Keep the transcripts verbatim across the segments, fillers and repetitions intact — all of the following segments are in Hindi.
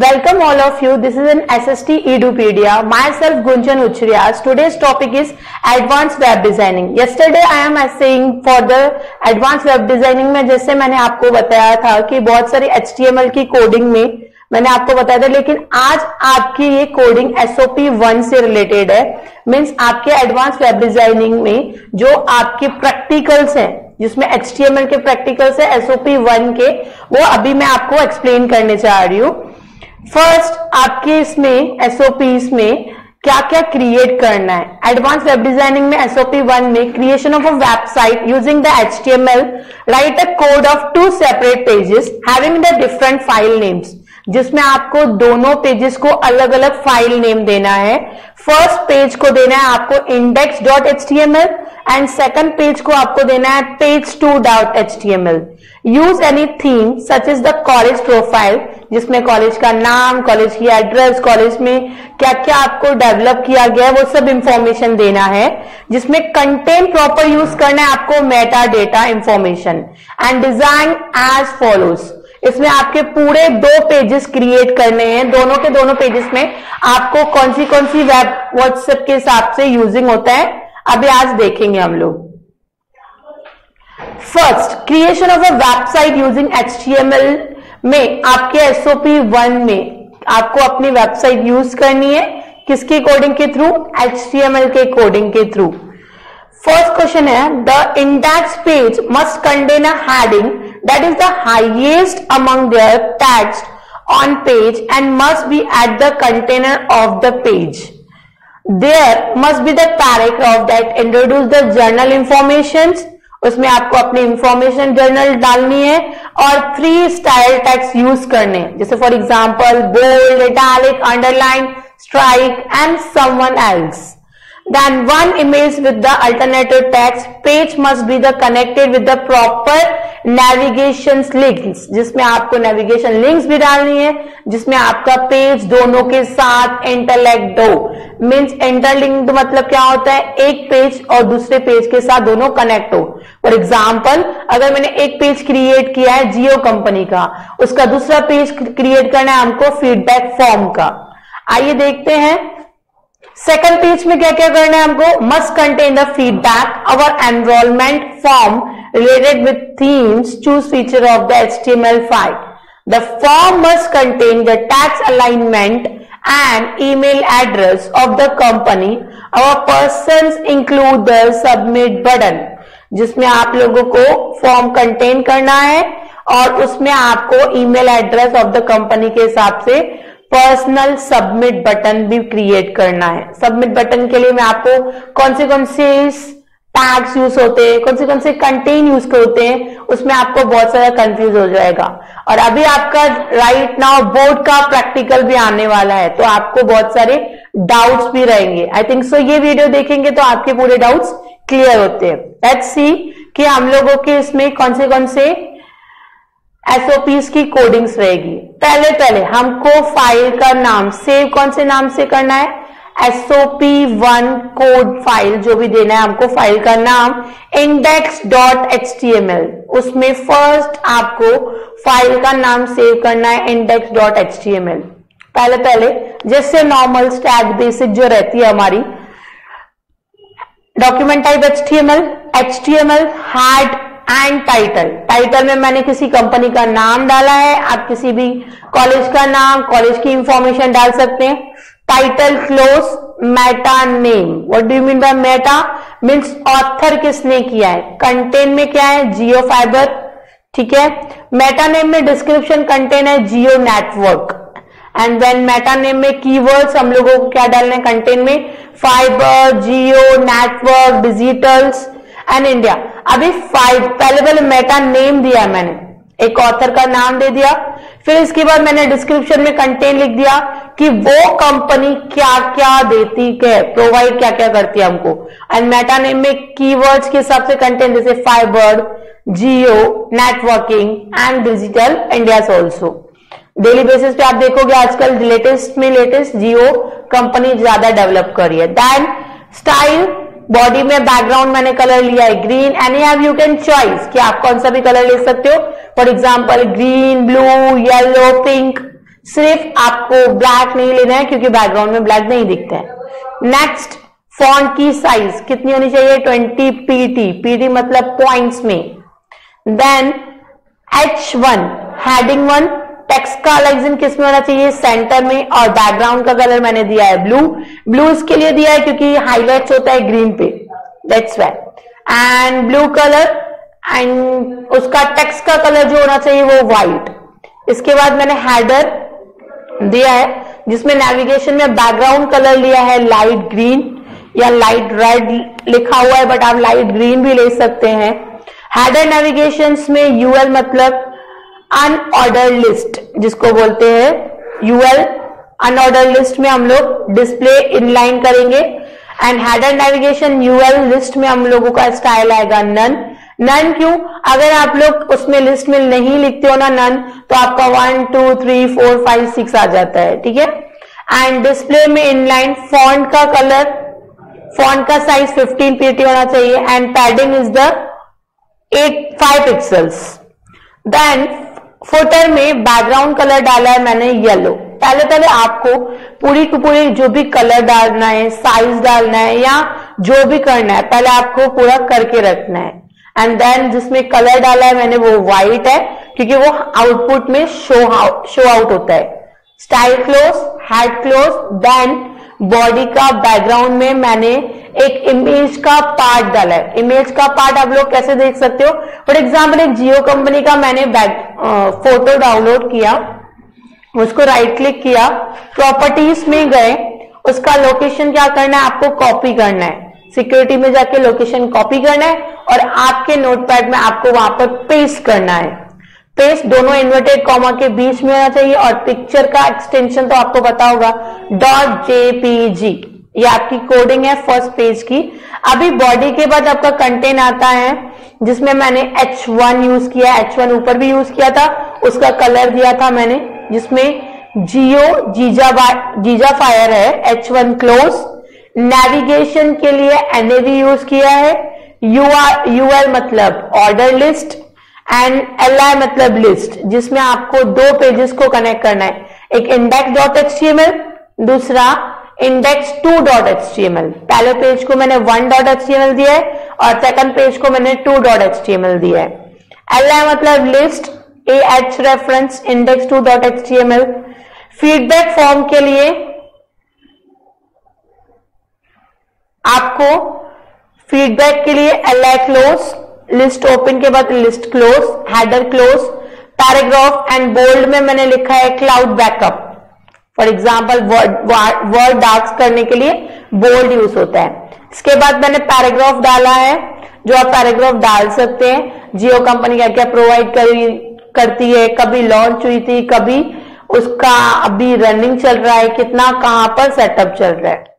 Welcome all of you. This is an S S T Edupedia. Myself Gunjan Uchriyas. Today's topic is Advanced Web Designing. Yesterday I am saying for the Advanced Web Designing में जैसे मैंने आपको बताया था कि बहुत सारी H T M L की कोडिंग में मैंने आपको बताया था, लेकिन आज आपकी ये coding S O P one से रिलेटेड है। मीन्स आपके एडवांस वेब डिजाइनिंग में जो आपके प्रैक्टिकल्स हैं, जिसमें H T M L के प्रैक्टिकल्स है S O P वन के, वो अभी मैं आपको एक्सप्लेन करने जा रही हूँ। फर्स्ट आपके इसमें S O Ps में क्या क्या क्रिएट करना है। एडवांस वेब डिजाइनिंग में S O P वन में creation of a website using the H T M L, write a code of two separate pages having the different file names, जिसमें आपको दोनों पेजेस को अलग अलग फाइल नेम देना है। फर्स्ट पेज को देना है आपको index dot H T M L and second page को आपको देना है page two dot H T M L. Use any theme such is the college profile, जिसमें कॉलेज का नाम, कॉलेज की एड्रेस, कॉलेज में क्या क्या आपको डेवलप किया गया है वो सब इंफॉर्मेशन देना है। जिसमें कंटेंट प्रॉपर यूज करना है आपको meta data information and design as follows. इसमें आपके पूरे दो पेजेस क्रिएट करने हैं। दोनों के दोनों पेजेस में आपको कौन सी कौन सी वेब व्हाट्सएप के हिसाब से यूजिंग होता है अभी आज देखेंगे हम लोग। First, creation of a website using H T M L में आपके S O P वन में आपको अपनी वेबसाइट यूज करनी है। किसकी कोडिंग के through? H T M L के कोडिंग के थ्रू। फर्स्ट क्वेश्चन है, the index page must contain a heading that is the highest among their text on page and must be at the container of the page. There must be the paragraph that introduce the journal informations, उसमें आपको अपनी इंफॉर्मेशन जर्नल डालनी है और फ्री स्टाइल टेक्स्ट यूज करने हैं, जैसे for example bold, italic, underline, strike and someone else. Then one image with the alternative text. Page must be the connected with the proper navigation links, जिसमें आपको navigation links भी डालनी है, जिसमें आपका पेज दोनों के साथ इंटरलिंक्ड हो। मीन्स इंटरलिंक्ड मतलब क्या होता है? एक पेज और दूसरे पेज के साथ दोनों कनेक्ट हो। फॉर एग्जाम्पल, अगर मैंने एक पेज क्रिएट किया है जियो कंपनी का, उसका दूसरा पेज क्रिएट करना है हमको फीडबैक फॉर्म का। आइए देखते हैं सेकंड पेज में क्या क्या करना है हमको। Must contain the feedback our enrolment form related with themes, choose feature of the H T M L file. The form must contain the text alignment and email address of the company. Our persons include the submit button, जिसमें आप लोगों को फॉर्म कंटेन करना है और उसमें आपको email address of the company के हिसाब से पर्सनल सबमिट बटन भी क्रिएट करना है। सबमिट बटन के लिए मैं आपको कौन से कौन से टैग्स यूज होते हैं, कौन से कौन से कंटेन यूज होते हैं, उसमें आपको बहुत सारा कंफ्यूज हो जाएगा। और अभी आपका राइट नाउ बोर्ड का प्रैक्टिकल भी आने वाला है, तो आपको बहुत सारे डाउट्स भी रहेंगे। आई थिंक सो ये वीडियो देखेंगे तो आपके पूरे डाउट्स क्लियर होते हैं। लेट्स सी कि हम लोगों के इसमें कौन से कौन से S O Ps की कोडिंग्स रहेगी। पहले पहले हमको फाइल का नाम सेव कौन से नाम से करना है? S O P one code file जो भी देना है हमको, फाइल का नाम index dot H T M L. उसमें फर्स्ट आपको फाइल का नाम सेव करना है index dot H T M L. पहले पहले जैसे नॉर्मल स्टैग बेसिक जो रहती है हमारी, document type H T M L, H T M L head and title. Title में मैंने किसी कंपनी का नाम डाला है, आप किसी भी कॉलेज का नाम, कॉलेज की इंफॉर्मेशन डाल सकते हैं। Title close, meta name. What do you mean by meta? Means author किसने किया है। कंटेन में क्या है? जियो फाइबर, ठीक है। मेटा नेम में डिस्क्रिप्शन कंटेन है Jio network. And then meta name में कीवर्ड्स हम लोगों को क्या डालना है कंटेन में? Fiber, Jio network, digitals and India. अभी फाइव पहले पहले मेटा नेम दिया मैंने, एक ऑथर का नाम दे दिया, फिर इसके बाद मैंने डिस्क्रिप्शन में कंटेंट लिख दिया कि वो कंपनी क्या क्या देती है, प्रोवाइड क्या क्या करती है हमको। एंड मेटा नेम में कीवर्ड्स के हिसाब से कंटेंट, जैसे fiber, Jio networking and digital India also. Daily basis पे आप देखोगे आजकल लेटेस्ट में लेटेस्ट जियो कंपनी ज्यादा डेवलप कर रही है। देन स्टाइल, बॉडी में बैकग्राउंड मैंने कलर लिया है green, any have you can choice कि आप कौन सा भी कलर ले सकते हो। For example green, blue, yellow, pink, सिर्फ आपको ब्लैक नहीं लेना है क्योंकि बैकग्राउंड में ब्लैक नहीं दिखता है। नेक्स्ट, फॉन्ट की साइज कितनी होनी चाहिए? ट्वेंटी पीटी, पीटी मतलब पॉइंट्स में। Then H one, heading one, text का अलाइजन किस में होना चाहिए? सेंटर में। और बैकग्राउंड का कलर मैंने दिया है ब्लू। ब्लू इसके लिए दिया है क्योंकि हाईलाइट्स होता है ग्रीन पे, that's why. And blue colour, and उसका टेक्स्ट का कलर जो होना चाहिए वो व्हाइट। इसके बाद मैंने हेडर दिया है जिसमें नेविगेशन में बैकग्राउंड कलर लिया है लाइट ग्रीन या लाइट रेड लिखा हुआ है, बट आप लाइट ग्रीन भी ले सकते हैं। हेडर नेविगेशंस में यूएल मतलब अनऑर्डर लिस्ट जिसको बोलते हैं, यूएल अनऑर्डर लिस्ट में हम लोग डिस्प्ले इनलाइन करेंगे। And header navigation UL list में हम लोगों का स्टाइल आएगा नन। नन क्यों? अगर आप लोग उसमें लिस्ट में नहीं लिखते हो ना नन, तो आपका one two three four five six आ जाता है, ठीक है। एंड डिस्प्ले में इनलाइन, फॉन्ट का कलर, फॉन्ट का साइज फिफ्टीन पीटी होना चाहिए। And padding is the eight five pixels. Then footer में बैकग्राउंड कलर डाला है मैंने येलो। पहले पहले आपको पूरी की पूरी जो भी कलर डालना है, साइज डालना है या जो भी करना है, पहले आपको पूरा करके रखना है। एंड देन जिसमें कलर डाला है मैंने वो व्हाइट है क्योंकि वो आउटपुट में शो शो आउट होता है। Style close, head close. Then body का बैकग्राउंड में मैंने एक इमेज का पार्ट डाला है। इमेज का पार्ट आप लोग कैसे देख सकते हो? फॉर एग्जाम्पल एक जियो कंपनी का मैंने बैक फोटो डाउनलोड किया, उसको राइट क्लिक किया, प्रॉपर्टीज में गए, उसका लोकेशन क्या करना है? आपको कॉपी करना है। सिक्योरिटी में जाके लोकेशन कॉपी करना है और आपके नोटपैड में आपको वहां पर पेस्ट करना है। पेस्ट दोनों इन्वर्टेड कॉमा के बीच में होना चाहिए। और पिक्चर का एक्सटेंशन तो आपको पता होगा, डॉट जेपीजी, ये आपकी कोडिंग है फर्स्ट पेज की। अभी बॉडी के बाद आपका कंटेंट आता है जिसमें मैंने एच वन यूज किया, एच वन ऊपर भी यूज किया था, उसका कलर दिया था मैंने जिसमें जियो जीजा जीजा फायर है। H one clause. नेविगेशन के लिए एनएवी यूज किया है। यूआर यूएल मतलब ऑर्डर लिस्ट एंड एलआई मतलब लिस्ट, जिसमें आपको दो पेजेस को कनेक्ट करना है, एक इंडेक्स डॉट एचटीएमएल, दूसरा इंडेक्स टू डॉट एचटीएमएल। पहले पेज को मैंने वन डॉट एचटीएमएल दिया है और सेकंड पेज को मैंने टू डॉट एचटीएमएल दिया है। एलआई मतलब list, A H reference, index two dot HTML. Feedback form के लिए आपको फीडबैक के लिए एलआई क्लोज, लिस्ट ओपन के बाद list close, header close, paragraph and bold में मैंने लिखा है cloud backup. For example word word dark करने के लिए बोल्ड यूज होता है। इसके बाद मैंने पैराग्राफ डाला है, जो आप पैराग्राफ डाल सकते हैं। जियो कंपनी क्या क्या प्रोवाइड करती है, कभी लॉन्च हुई थी, कभी उसका अभी रनिंग चल रहा है, कितना कहां पर सेटअप चल रहा है।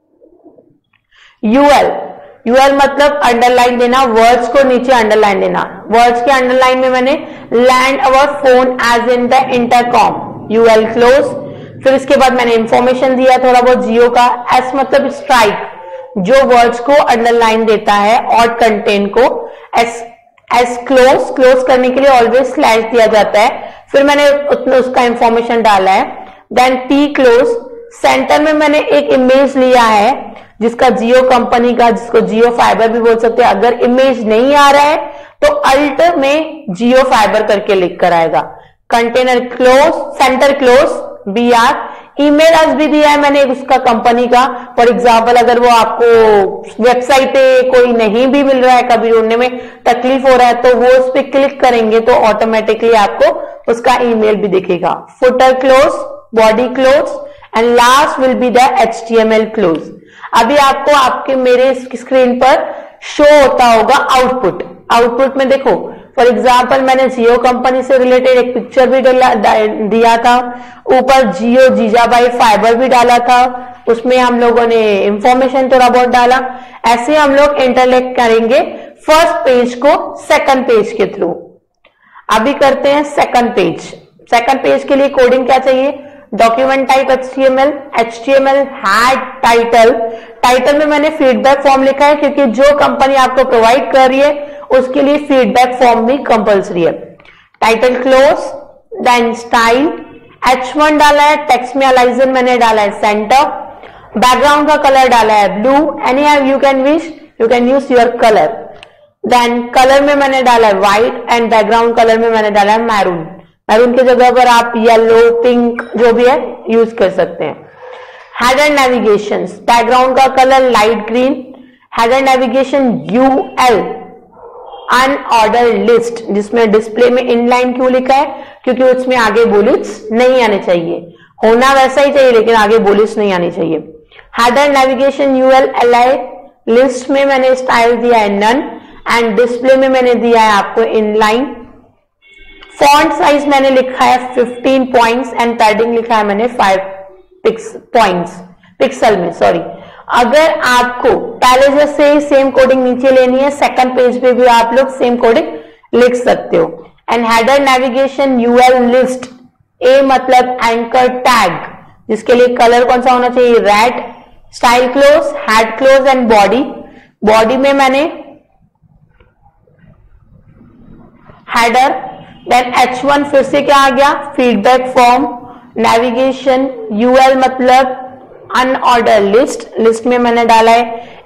यूएल, यूएल मतलब अंडरलाइन देना, वर्ड्स को नीचे अंडरलाइन देना। वर्ड्स के अंडरलाइन में मैंने land our phone as in the intercom, UL close. फिर इसके बाद मैंने इंफॉर्मेशन दिया थोड़ा बहुत जियो का। एस मतलब स्ट्राइक, जो वर्ड्स को अंडरलाइन देता है और कंटेंट को। एस एस क्लोज, क्लोज करने के लिए ऑलवेज स्लैश दिया जाता है। फिर मैंने उसमें उसका इंफॉर्मेशन डाला है। देन टी क्लोज, सेंटर में मैंने एक इमेज लिया है जिसका जियो कंपनी का, जिसको जियो फाइबर भी बोल सकते हैं। अगर इमेज नहीं आ रहा है तो अल्ट में जियो फाइबर करके लिख कर आएगा। Container close, center close, B R. Email आज भी दिया है मैंने उसका कंपनी का। फॉर एग्जाम्पल अगर वो आपको वेबसाइट पे कोई नहीं भी मिल रहा है, कभी ढूंढने में तकलीफ हो रहा है, तो वो उस पर क्लिक करेंगे तो ऑटोमेटिकली आपको उसका ईमेल भी दिखेगा। Footer close, body close and last will be the HTML close. अभी आपको आपके मेरे स्क्रीन पर शो होता होगा आउटपुट। आउटपुट में देखो, फॉर एग्जाम्पल मैंने जियो कंपनी से रिलेटेड एक पिक्चर भी दिया था, ऊपर जियो जीजाबाई फाइबर भी डाला था, उसमें हम लोगों ने इंफॉर्मेशन थोड़ा बहुत डाला। ऐसे हम लोग इंटरलेक्ट करेंगे फर्स्ट पेज को सेकंड पेज के थ्रू। अभी करते हैं सेकंड पेज। सेकंड पेज के लिए कोडिंग क्या चाहिए? Document type HTML, HTML head title. Title में मैंने फीडबैक फॉर्म लिखा है क्योंकि जो कंपनी आपको प्रोवाइड कर रही है उसके लिए फीडबैक फॉर्म भी कंपलसरी है। Title close, then style H one डाला है, टेक्स्ट में अलाइजन मैंने डाला है सेंटर, बैकग्राउंड का कलर डाला है blue, any how you can wish, you can use your colour. Then colour में मैंने डाला है व्हाइट एंड बैकग्राउंड कलर में मैंने डाला है मैरून। मैरून की जगह पर आप येलो, पिंक जो भी है यूज कर सकते हैं। हेडर नेविगेशन, बैकग्राउंड का colour light green, header navigation U L unorder list, जिसमें डिस्प्ले में इनलाइन क्यों लिखा है, क्योंकि उसमें आगे बुलेट्स नहीं आने चाहिए, होना वैसा ही चाहिए लेकिन आगे बुलेट्स नहीं आनी चाहिए। Header navigation UL L I, list में मैंने स्टाइल दिया है नन एंड डिस्प्ले में मैंने दिया है आपको इनलाइन। फॉन्ट साइज मैंने लिखा है फिफ्टीन पॉइंट्स एंड पैडिंग लिखा है मैंने फाइव पिक्स पॉइंट्स पिक्सल में, सॉरी। अगर आपको पहले जैसे ही सेम कोडिंग नीचे लेनी है, सेकंड पेज पे भी आप लोग सेम कोडिंग लिख सकते हो। And header navigation UL list, A मतलब एंकर टैग, जिसके लिए कलर कौन सा होना चाहिए, red, style close, head close and body. Body में मैंने हेडर, देन एच वन फिर से क्या आ गया, फीडबैक फॉर्म, नेविगेशन यूएल मतलब अनऑर्डर लिस्ट, लिस्ट में मैंने डाला है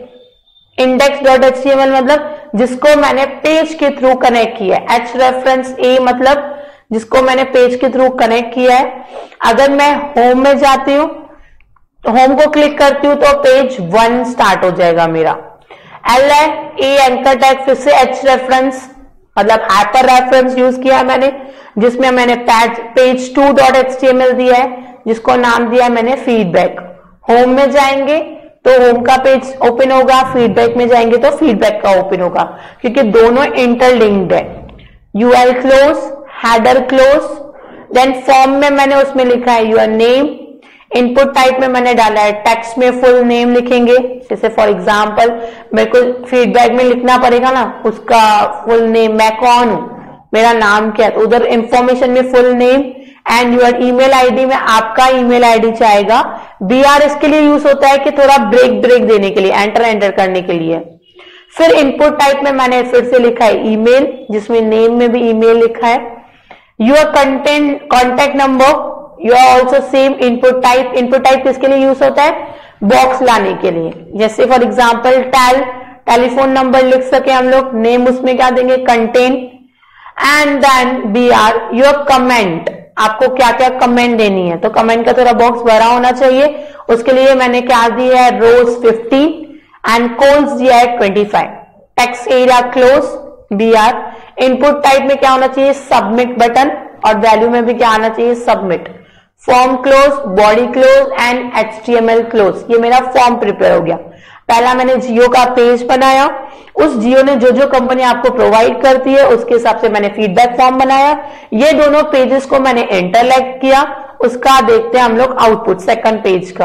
एक index dot H T M L मतलब जिसको मैंने पेज के थ्रू कनेक्ट किया है। एच रेफरेंस ए मतलब जिसको मैंने पेज के थ्रू कनेक्ट किया है। अगर मैं होम में जाती हूं तो होम को क्लिक करती हूं तो पेज वन स्टार्ट हो जाएगा मेरा। एल है ए एंकर टैग, फिर से एच रेफरेंस मतलब हाइपर रेफरेंस यूज किया है मैंने, जिसमें मैंने page page two dot H T M L दिया है, जिसको नाम दिया है मैंने फीडबैक। होम में जाएंगे तो होम का पेज ओपन होगा, फीडबैक में जाएंगे तो फीडबैक का ओपन होगा, क्योंकि दोनों इंटरलिंक्ड है। UL close, header close, then form में मैंने उसमें लिखा है योर नेम, इनपुट टाइप में मैंने डाला है टेक्स्ट में फुल नेम लिखेंगे, जैसे फॉर एग्जांपल मेरे को फीडबैक में लिखना पड़ेगा ना उसका फुल नेम, मैं कौन हूं, मेरा नाम क्या है, तो उधर इंफॉर्मेशन में full name and your email ID में आपका ईमेल आईडी चाहेगा। बी आर इसके लिए यूज होता है कि थोड़ा ब्रेक ब्रेक देने के लिए, एंटर एंटर करने के लिए। फिर इनपुट टाइप में मैंने फिर से लिखा है ईमेल, जिसमें नेम में भी ईमेल लिखा है। Your content contact number, you are also same input type. Input type किसके लिए यूज होता है, बॉक्स लाने के लिए, जैसे for example tel, telephone number लिख सके हम लोग, नेम उसमें क्या देंगे content, and then B R your comment, आपको क्या क्या कमेंट देनी है, तो कमेंट का थोड़ा बॉक्स भरा होना चाहिए, उसके लिए मैंने क्या दिया है रोज फिफ्टी एंड कोल्स दिया है twenty five. Text area close, B R. Input type में क्या होना चाहिए सबमिट बटन, और वैल्यू में भी क्या आना चाहिए submit. Form close, body close and H T M L close. ये मेरा फॉर्म प्रिपेयर हो गया। पहला मैंने जियो का पेज बनाया, उस जियो ने जो जो कंपनी आपको प्रोवाइड करती है उसके हिसाब से मैंने फीडबैक फॉर्म बनाया। ये दोनों पेजेस को मैंने इंटरलेक्ट किया, उसका देखते हैं हम लोग आउटपुट सेकंड पेज का।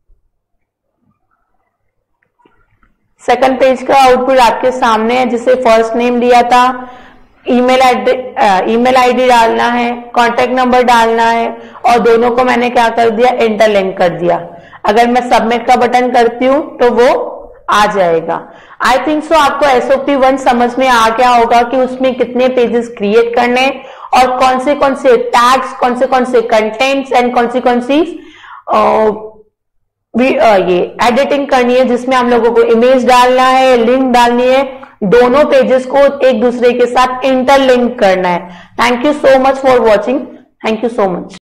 सेकंड पेज का आउटपुट आपके सामने है, जिसे फर्स्ट नेम दिया था, ईमेल ईमेल आईडी डालना है, कांटेक्ट नंबर डालना है, और दोनों को मैंने क्या कर दिया इंटरलिंक कर दिया। अगर मैं सबमिट का बटन करती हूं तो वो आ जाएगा। आई थिंक सो आपको एसओपी वन समझ में आ गया होगा कि उसमें कितने पेजेस क्रिएट करने और कौन से कौन से टैग्स, कौन से कौन से कंटेंट्स एंड कौन सी कौन सी ये एडिटिंग करनी है, जिसमें हम लोगों को इमेज डालना है, लिंक डालनी है, दोनों पेजेस को एक दूसरे के साथ इंटरलिंक करना है। Thank you so much for watching, thank you so much.